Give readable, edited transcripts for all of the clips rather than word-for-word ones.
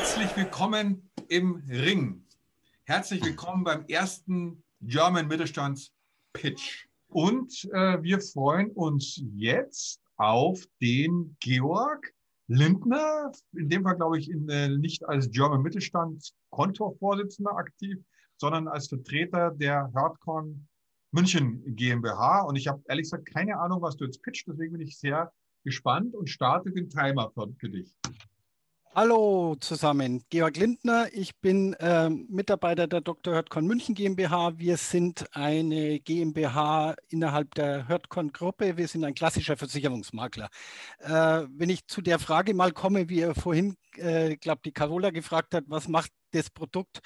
Herzlich willkommen im Ring. Herzlich willkommen beim ersten German Mittelstands Pitch. Und wir freuen uns jetzt auf den Georg Lindner, in dem Fall glaube ich nicht als German Mittelstand Kontorvorsitzender aktiv, sondern als Vertreter der Herdcon München GmbH. Und ich habe ehrlich gesagt keine Ahnung, was du jetzt pitcht, deswegen bin ich sehr gespannt und starte den Timer für dich. Hallo zusammen, Georg Lindner, ich bin Mitarbeiter der Dr. Herdcon München GmbH. Wir sind eine GmbH innerhalb der Herdcon-Gruppe. Wir sind ein klassischer Versicherungsmakler. Wenn ich zu der Frage mal komme, wie ihr vorhin, glaube die Carola gefragt hat, was macht das Produkt?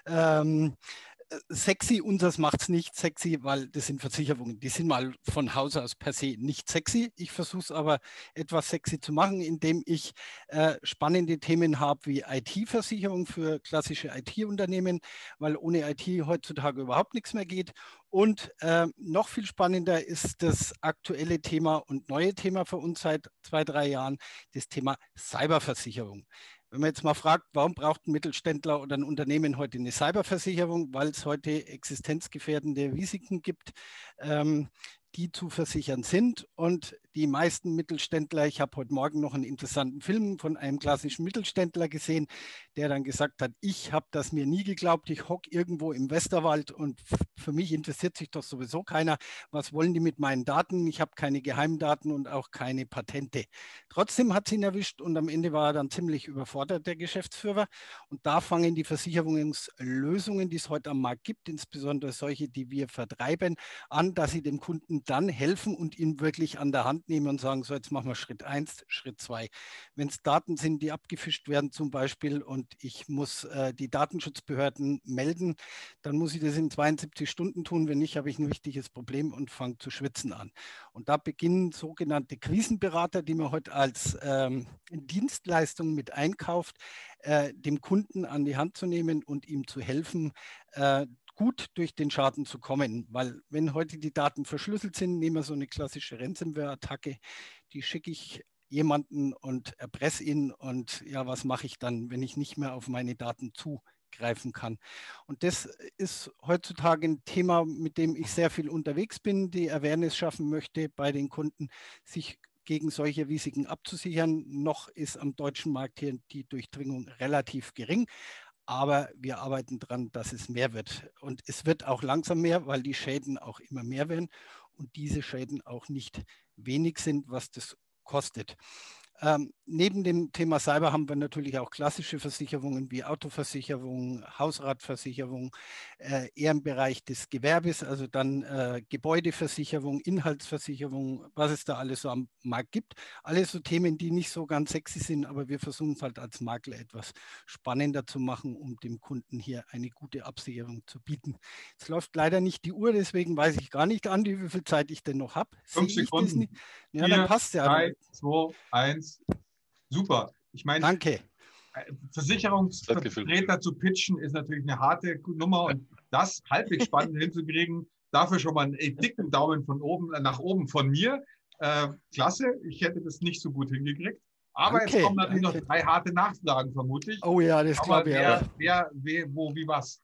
Sexy, unseres macht es nicht sexy, weil das sind Versicherungen. Die sind mal von Haus aus per se nicht sexy. Ich versuche es aber etwas sexy zu machen, indem ich spannende Themen habe wie IT-Versicherung für klassische IT-Unternehmen, weil ohne IT heutzutage überhaupt nichts mehr geht. Und noch viel spannender ist das aktuelle Thema und neue Thema für uns seit 2, 3 Jahren, das Thema Cyberversicherung. Wenn man jetzt mal fragt, warum braucht ein Mittelständler oder ein Unternehmen heute eine Cyberversicherung? Weil es heute existenzgefährdende Risiken gibt, die zu versichern sind. Und die meisten Mittelständler, ich habe heute Morgen noch einen interessanten Film von einem klassischen Mittelständler gesehen, der dann gesagt hat, ich habe das mir nie geglaubt, ich hocke irgendwo im Westerwald und für mich interessiert sich doch sowieso keiner, was wollen die mit meinen Daten? Ich habe keine Geheimdaten und auch keine Patente. Trotzdem hat es ihn erwischt und am Ende war er dann ziemlich überfordert, der Geschäftsführer. Und da fangen die Versicherungslösungen, die es heute am Markt gibt, insbesondere solche, die wir vertreiben, an, dass sie dem Kunden dann helfen und ihn wirklich an der Hand nehmen und sagen, so jetzt machen wir Schritt 1, Schritt 2. Wenn es Daten sind, die abgefischt werden zum Beispiel und ich muss die Datenschutzbehörden melden, dann muss ich das in 72 Stunden tun. Wenn nicht, habe ich ein wichtiges Problem und fange zu schwitzen an. Und da beginnen sogenannte Krisenberater, die man heute als Dienstleistung mit einkauft, dem Kunden an die Hand zu nehmen und ihm zu helfen, gut durch den Schaden zu kommen. Weil wenn heute die Daten verschlüsselt sind, nehmen wir so eine klassische Ransomware-Attacke, die schicke ich jemanden und erpresse ihn und ja, was mache ich dann, wenn ich nicht mehr auf meine Daten zugreifen kann? Und das ist heutzutage ein Thema, mit dem ich sehr viel unterwegs bin, die Awareness schaffen möchte bei den Kunden, sich gegen solche Risiken abzusichern. Noch ist am deutschen Markt hier die Durchdringung relativ gering. Aber wir arbeiten daran, dass es mehr wird. Und es wird auch langsam mehr, weil die Schäden auch immer mehr werden und diese Schäden auch nicht wenig sind, was das kostet. Neben dem Thema Cyber haben wir natürlich auch klassische Versicherungen wie Autoversicherung, Hausratversicherung, eher im Bereich des Gewerbes, also dann Gebäudeversicherung, Inhaltsversicherung, was es da alles so am Markt gibt. Alles so Themen, die nicht so ganz sexy sind, aber wir versuchen es halt als Makler etwas spannender zu machen, um dem Kunden hier eine gute Absicherung zu bieten. Jetzt läuft leider nicht die Uhr, deswegen weiß ich gar nicht, Andi, wie viel Zeit ich denn noch habe. 5 Sekunden. Ja, dann passt ja. 3, 2, 1. Super. Ich meine, danke. Versicherungsvertreter zu pitchen ist natürlich eine harte Nummer und das halbwegs spannend hinzukriegen, dafür schon mal einen dicken Daumen von oben nach oben von mir. Klasse, ich hätte das nicht so gut hingekriegt. Aber jetzt kommen natürlich noch 3 harte Nachfragen vermutlich. Oh ja, das glaube ich auch. Wer, wo, wie, was?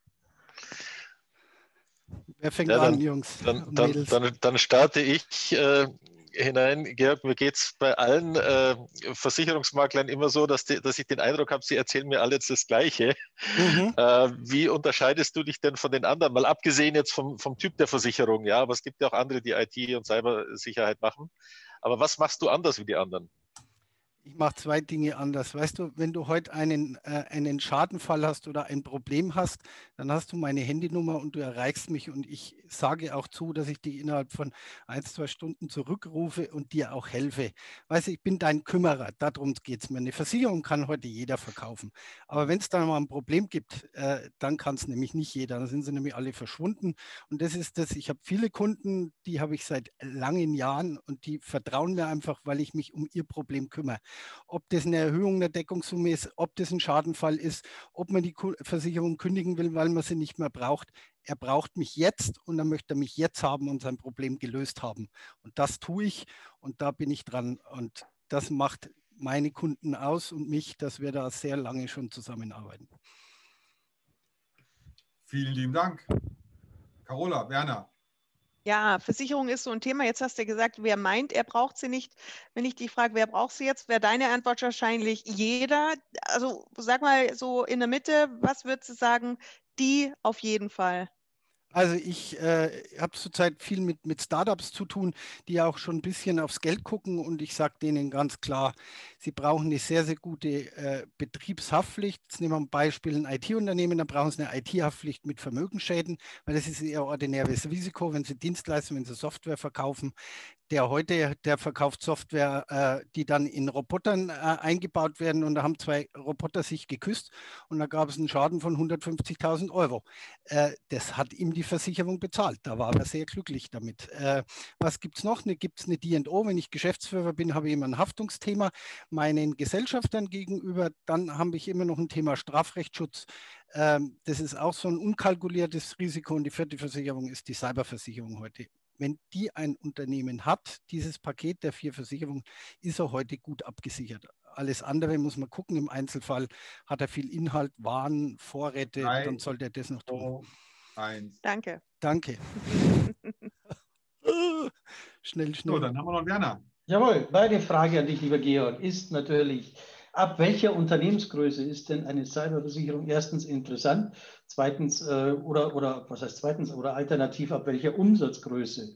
Wer fängt an, Jungs? Dann starte ich hinein. Georg, mir geht es bei allen Versicherungsmaklern immer so, dass ich den Eindruck habe, sie erzählen mir alle jetzt das Gleiche. Mhm. Wie unterscheidest du dich denn von den anderen? Mal abgesehen jetzt vom Typ der Versicherung, ja, aber es gibt ja auch andere, die IT und Cybersicherheit machen. Aber was machst du anders wie die anderen? Ich mache 2 Dinge anders. Weißt du, wenn du heute einen Schadenfall hast oder ein Problem hast, dann hast du meine Handynummer und du erreichst mich und ich sage auch zu, dass ich dich innerhalb von 1, 2 Stunden zurückrufe und dir auch helfe. Weißt du, ich bin dein Kümmerer, darum geht es mir. Eine Versicherung kann heute jeder verkaufen. Aber wenn es dann mal ein Problem gibt, dann kann es nämlich nicht jeder. Dann sind sie nämlich alle verschwunden. Und das ist das, ich habe viele Kunden, die habe ich seit langen Jahren und die vertrauen mir einfach, weil ich mich um ihr Problem kümmere. Ob das eine Erhöhung der Deckungssumme ist, ob das ein Schadenfall ist, ob man die Versicherung kündigen will, weil man sie nicht mehr braucht. Er braucht mich jetzt und dann möchte er mich jetzt haben und sein Problem gelöst haben. Und das tue ich und da bin ich dran. Und das macht meine Kunden aus und mich, dass wir da sehr lange schon zusammenarbeiten. Vielen lieben Dank. Carola, Werner. Ja, Versicherung ist so ein Thema. Jetzt hast du gesagt, wer meint, er braucht sie nicht. Wenn ich dich frage, wer braucht sie jetzt, wäre deine Antwort wahrscheinlich jeder. Also sag mal so in der Mitte, was würdest du sagen, die auf jeden Fall? Also ich habe zurzeit viel mit Startups zu tun, die auch schon ein bisschen aufs Geld gucken und ich sage denen ganz klar, sie brauchen eine sehr, sehr gute Betriebshaftpflicht. Jetzt nehmen wir ein Beispiel, ein IT-Unternehmen, da brauchen sie eine IT-Haftpflicht mit Vermögensschäden, weil das ist ihr ordinäres Risiko, wenn sie Dienstleistungen, wenn sie Software verkaufen. Der verkauft Software, die dann in Robotern eingebaut werden und da haben 2 Roboter sich geküsst und da gab es einen Schaden von 150.000 Euro. Das hat ihm die Versicherung bezahlt, da war er sehr glücklich damit. Was gibt es noch? Gibt es eine D&O? Wenn ich Geschäftsführer bin, habe ich immer ein Haftungsthema meinen Gesellschaftern gegenüber. Dann habe ich immer noch ein Thema Strafrechtsschutz. Das ist auch so ein unkalkuliertes Risiko und die 4. Versicherung ist die Cyberversicherung heute. Wenn die ein Unternehmen hat, dieses Paket der 4 Versicherungen, ist er heute gut abgesichert. Alles andere muss man gucken. Im Einzelfall hat er viel Inhalt, Waren, Vorräte, 3, dann sollte er das noch tun. 2, 1. Danke. Danke. Schnell. So, dann haben wir noch Werner. Jawohl, meine Frage an dich, lieber Georg, ist natürlich, ab welcher Unternehmensgröße ist denn eine Cyberversicherung erstens interessant, zweitens oder was heißt zweitens oder alternativ ab welcher Umsatzgröße?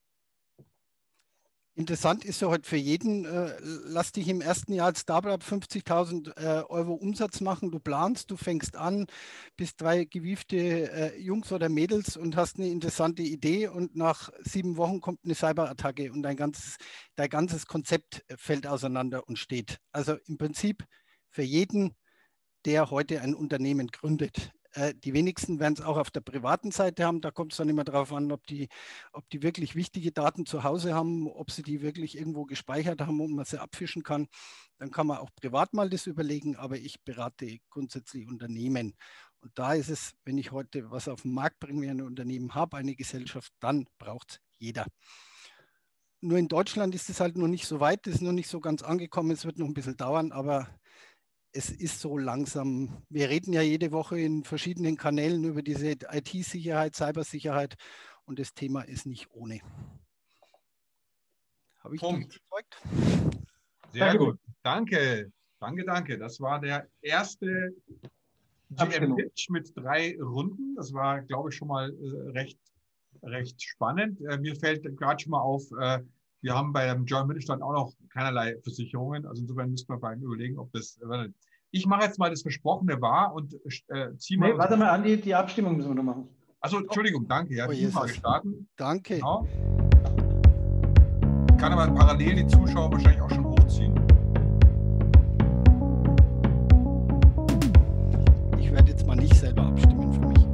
Interessant ist ja heute für jeden, lass dich im ersten Jahr als Startup 50.000 Euro Umsatz machen, du planst, du fängst an, bist 3 gewiefte Jungs oder Mädels und hast eine interessante Idee und nach 7 Wochen kommt eine Cyberattacke und dein ganzes Konzept fällt auseinander und steht. Also im Prinzip für jeden, der heute ein Unternehmen gründet. Die wenigsten werden es auch auf der privaten Seite haben. Da kommt es dann immer darauf an, ob die wirklich wichtige Daten zu Hause haben, ob sie die wirklich irgendwo gespeichert haben und man sie abfischen kann. Dann kann man auch privat mal das überlegen, aber ich berate grundsätzlich Unternehmen. Und da ist es, wenn ich heute was auf den Markt bringe, wie ein Unternehmen habe, eine Gesellschaft, dann braucht es jeder. Nur in Deutschland ist es halt noch nicht so weit, es ist noch nicht so ganz angekommen, es wird noch ein bisschen dauern, aber es ist so langsam, wir reden ja jede Woche in verschiedenen Kanälen über diese IT-Sicherheit, Cybersicherheit und das Thema ist nicht ohne. Habe ich dich überzeugt? Sehr gut. Danke. Das war der erste GM-Pitch mit 3 Runden. Das war, glaube ich, schon mal recht spannend. Mir fällt gerade schon mal auf, wir haben beim German Mittelstand auch noch keinerlei Versicherungen. Also insofern müsste man beim überlegen, ob das. Ich mache jetzt mal das Versprochene wahr und ziehe mal. Nee, warte mal, Andi, die Abstimmung müssen wir noch machen. Also Entschuldigung, danke. Ja, die Umfrage starten. Danke. Genau. Ich kann aber parallel die Zuschauer wahrscheinlich auch schon hochziehen. Ich werde jetzt mal nicht selber abstimmen für mich.